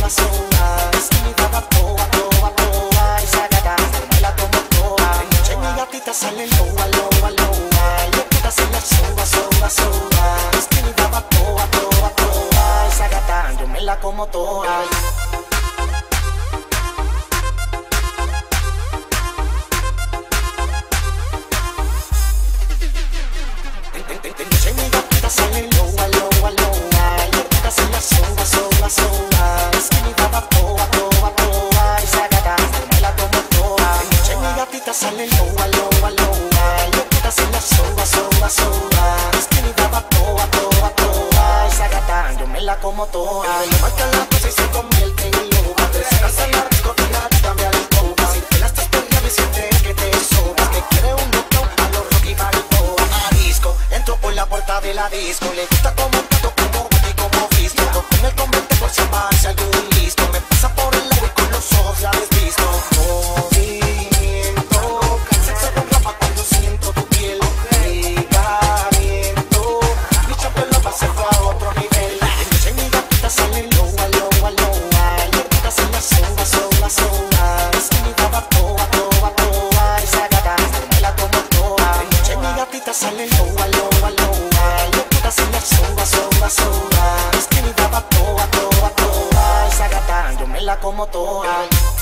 sola. Es que mi daba toa, toa, toa. Esa gata, yo me la como toa. De noche mi gatita sale loa, loa, loa. Y yo puta se la soba, soba, soba. Es que mi daba toa, toa, toa. Esa gata, yo me la como toa. Sale loa, loa, loa. Y yo puta se la soba, soba, soba. Es que mi daba toa, toa, toa. Esa gata, yo me la como toa. De noche mi gatita sale loa, loa, loa. Y yo puta se la soba, soba, soba. Es que mi daba toa, toa, toa. Esa gata, yo me la como toa. Le marca la cosa y se convierte en loba. Te sacas a la discoteca, dame alcoba. Si te la estás perdiendo y sientes que te sobas, que quiere un doctor a los Rocky Balboa. A disco, entro por la puerta de la disco. Le gusta como un gato, como y como visto. En el convento por si avanza algún listo. Me pasa por el lado y con los ojos ya desvisto. Movimiento, sexo con ropa cuando siento tu piel. Ligamiento, mi chapela va a ser a otro nivel. De noche mi gatita sale loa, loa, loa. Y yo puta se la soba, soba, soba. Es que mi daba toa, toa, toa. Esa gata, yo me la como toa. De noche mi gatita sale loa, loa, loa. Y yo puta se la soba, soba, soba. Es que mi daba toa, toa, toa. Esa gata, yo me la como toa.